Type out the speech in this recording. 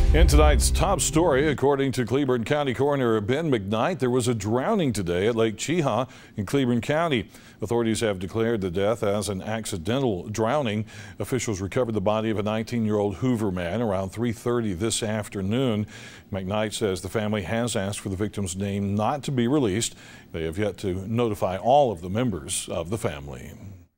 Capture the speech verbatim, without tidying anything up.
In tonight's top story, according to Cleburne County Coroner Ben McKnight, there was a drowning today at Lake Cheaha in Cleburne County. Authorities have declared the death as an accidental drowning. Officials recovered the body of a nineteen-year-old Hoover man around three thirty this afternoon. McKnight says the family has asked for the victim's name not to be released. They have yet to notify all of the members of the family.